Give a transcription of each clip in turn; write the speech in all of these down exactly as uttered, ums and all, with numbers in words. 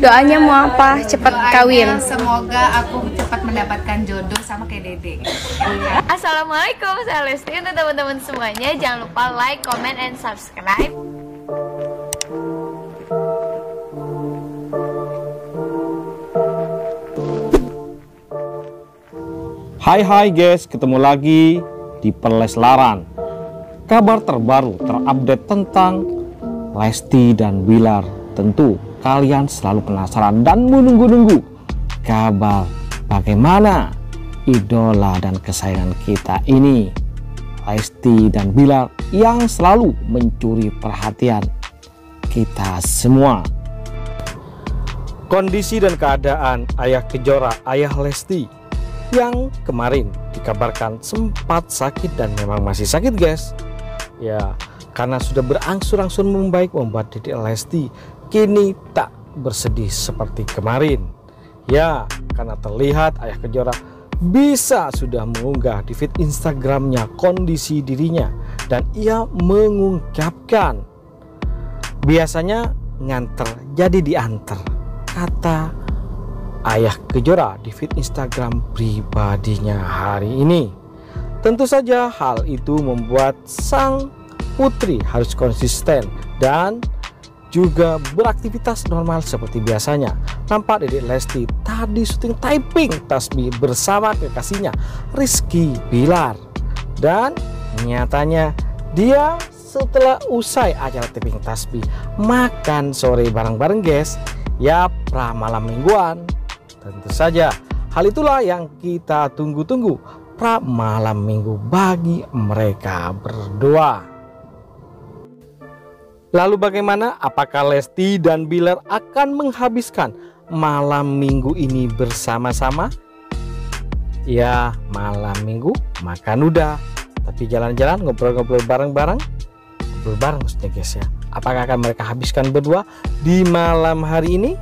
Doanya mau apa? Cepat kawin. Semoga aku cepat mendapatkan jodoh sama kayak Dede. Assalamualaikum, saya Lesti. Untuk teman-teman semuanya, jangan lupa like, comment, and subscribe. Hai hai guys, ketemu lagi di Perleslaran. Kabar terbaru terupdate tentang Lesti dan Bilar. Tentu kalian selalu penasaran dan menunggu-nunggu kabar bagaimana idola dan kesayangan kita ini, Lesti dan Bilar, yang selalu mencuri perhatian kita semua. Kondisi dan keadaan ayah Kejora, ayah Lesti, yang kemarin dikabarkan sempat sakit dan memang masih sakit guys ya, karena sudah berangsur-angsur membaik, membuat Dedek Lesti kini tak bersedih seperti kemarin ya, karena terlihat ayah Kejora bisa sudah mengunggah di feed Instagramnya kondisi dirinya, dan ia mengungkapkan biasanya nganter jadi diantar, kata ayah Kejora di feed Instagram pribadinya hari ini. Tentu saja hal itu membuat sang putri harus konsisten dan juga beraktivitas normal seperti biasanya. Nampak Dedek Lesti tadi syuting typing tasbih bersama kekasihnya Rizky Bilar, dan nyatanya dia setelah usai acara typing tasbih makan sore bareng-bareng guys ya, pra malam mingguan. Tentu saja hal itulah yang kita tunggu-tunggu, pra malam minggu bagi mereka berdua. Lalu bagaimana? Apakah Lesti dan Bilar akan menghabiskan malam minggu ini bersama-sama? Ya, malam minggu makan udah, tapi jalan-jalan ngobrol-ngobrol bareng-bareng, ngobrol bareng maksudnya guys ya. Apakah akan mereka habiskan berdua di malam hari ini?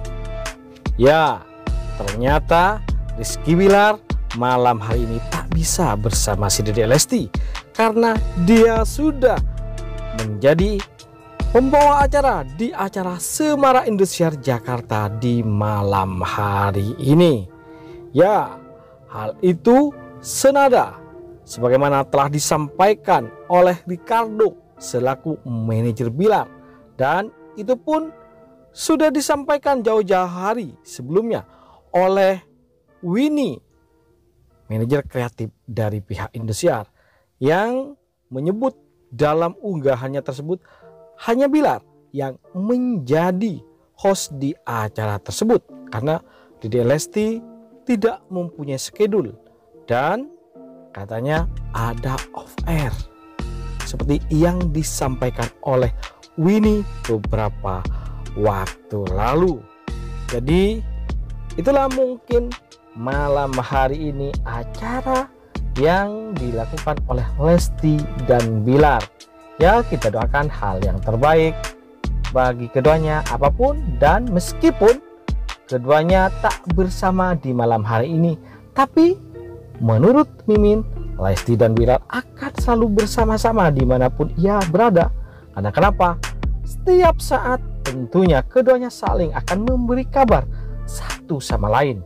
Ya, ternyata Rizky Bilar malam hari ini tak bisa bersama si Dedek Lesti karena dia sudah menjadi pembawa acara di acara Semara Indosiar Jakarta di malam hari ini. Ya, hal itu senada sebagaimana telah disampaikan oleh Ricardo selaku manajer Bilar, dan itu pun sudah disampaikan jauh-jauh hari sebelumnya oleh Winnie, manajer kreatif dari pihak Indosiar, yang menyebut dalam unggahannya tersebut hanya Bilar yang menjadi host di acara tersebut karena Dedek Lesti tidak mempunyai skedul dan katanya ada off air seperti yang disampaikan oleh Winnie beberapa waktu lalu. Jadi itulah mungkin malam hari ini acara yang dilakukan oleh Lesti dan Bilar. Ya, kita doakan hal yang terbaik bagi keduanya apapun, dan meskipun keduanya tak bersama di malam hari ini, tapi menurut Mimin, Lesti dan Bilar akan selalu bersama-sama dimanapun ia berada. Karena kenapa? Setiap saat tentunya keduanya saling akan memberi kabar satu sama lain,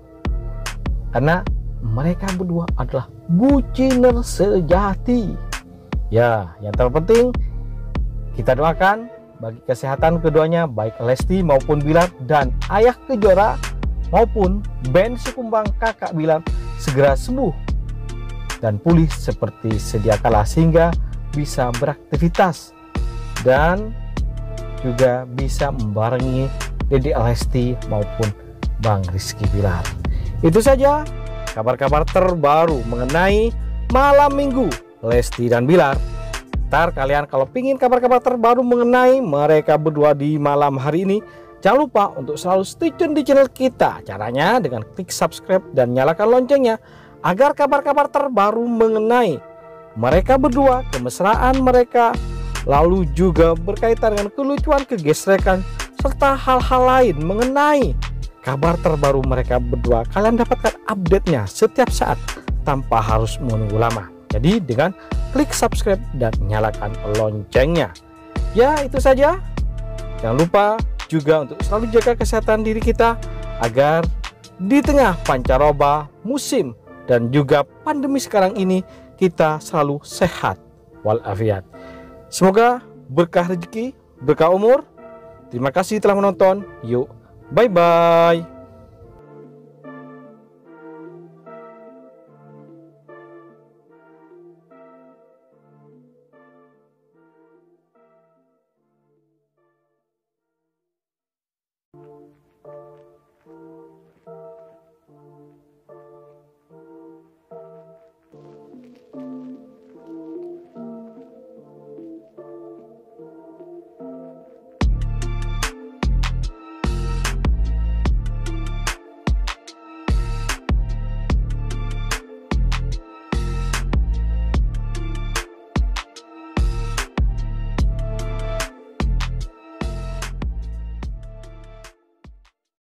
karena mereka berdua adalah buciner sejati. Ya, yang terpenting kita doakan bagi kesehatan keduanya, baik Lesti maupun Bilar, dan ayah Kejora maupun band Sukumbang kakak Bilar segera sembuh dan pulih seperti sedia kala sehingga bisa beraktivitas dan juga bisa membarengi Dedek Lesti maupun Bang Rizky Bilar. Itu saja kabar-kabar terbaru mengenai malam minggu Lesti dan Bilar. Ntar kalian kalau pingin kabar-kabar terbaru mengenai mereka berdua di malam hari ini, jangan lupa untuk selalu stay tune di channel kita. Caranya dengan klik subscribe dan nyalakan loncengnya agar kabar-kabar terbaru mengenai mereka berdua, kemesraan mereka, lalu juga berkaitan dengan kelucuan, kegesrekan, serta hal-hal lain mengenai kabar terbaru mereka berdua, kalian dapatkan update-nya setiap saat tanpa harus menunggu lama. Jadi dengan klik subscribe dan nyalakan loncengnya. Ya, itu saja. Jangan lupa juga untuk selalu jaga kesehatan diri kita agar di tengah pancaroba musim dan juga pandemi sekarang ini kita selalu sehat walafiat. Semoga berkah rezeki, berkah umur. Terima kasih telah menonton. Yuk, bye bye.